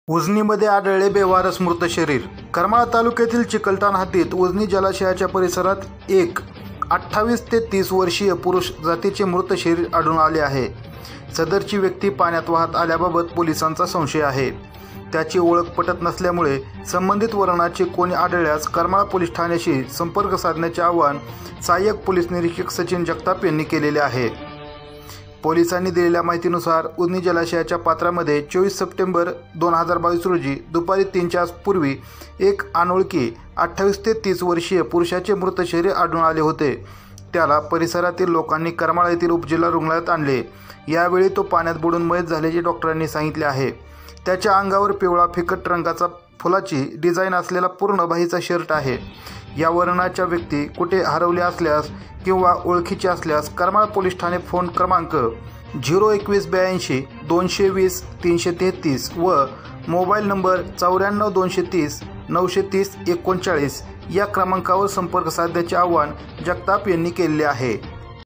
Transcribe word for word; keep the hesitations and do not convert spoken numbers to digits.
उजनीमध्ये आढळले बेवारस मृत शरीर। करमाळा तालुक्यातील चिकलठाण हद्दीत उजनी जलाशयाच्या परिसरात एक अठ्ठावीस ते तीस वर्षीय पुरुष जातीचे मृत शरीर आढळून आले आहे। सदरची व्यक्ती पाण्यात वाहत आल्याबाबत पोलिसांचा संशय आहे। त्याची ओळख पटत नसल्यामुळे संबंधित वरणाचे कोणी आढळल्यास करमाळा पोलीस ठाण्याशी संपर्क साधण्याचे आवाहन सहाय्यक पोलीस निरीक्षक सचिन जगताप यांनी केलेले आहे। पोलिसांनी दिलेल्या माहितीनुसार उजनी जलाशयाच्या पात्रामध्ये चोवीस सप्टेंबर दोन हजार बावीस रोजी दुपारी तीनच्या पूर्वी एक अनोळखी अठ्ठावीस ते तीस वर्षीय पुरुषाचे मृत शरीर आढळून आले होते। त्याला परिसरातील लोकांनी करमाळा येथील उपजिल्हा रुग्णालयात आणले। यावेळी तो पाण्यात बुडून मयत झाल्याचे डॉक्टरांनी सांगितले आहे। त्याच्या अंगावर पिवळा फिकट रंगाचा फुलाची डिझाईन असलेला पूर्ण बाहीचा शर्ट आहे। या वर्णाच्या व्यक्ती कुठे हरवले असल्यास किंवा ओळखीचे असल्यास करमाळा पोलीस ठाणे फोन क्रमांक झिरो एकवीस ब्याऐंशी दोनशे वीस तीनशे तेहतीस व मोबाईल नंबर चौऱ्याण्णव दोनशे तीस नऊशे तीस एकोणचाळीस या क्रमांकावर संपर्क साधण्याचे आवाहन जगताप यांनी केलेले आहे।